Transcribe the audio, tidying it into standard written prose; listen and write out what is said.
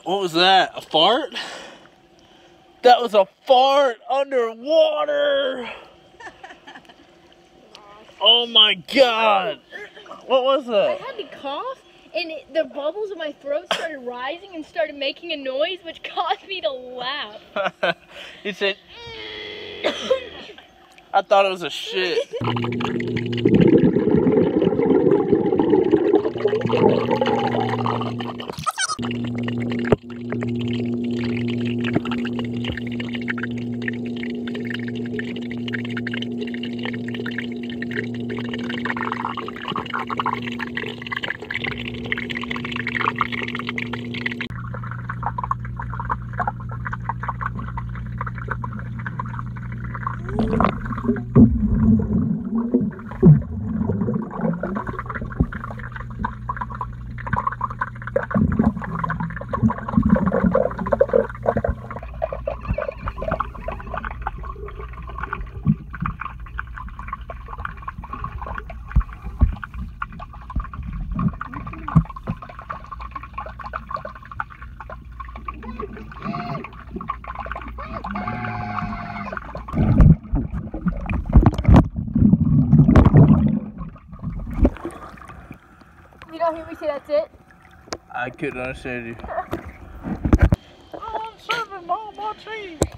What was that? A fart? That was a fart underwater! Oh my god! What was that? I had to cough, and the bubbles in my throat started rising and started making a noise, which caused me to laugh. He said, I thought it was a shit. You don't hear me say that's it? I couldn't understand you. I'm serving all my cheese.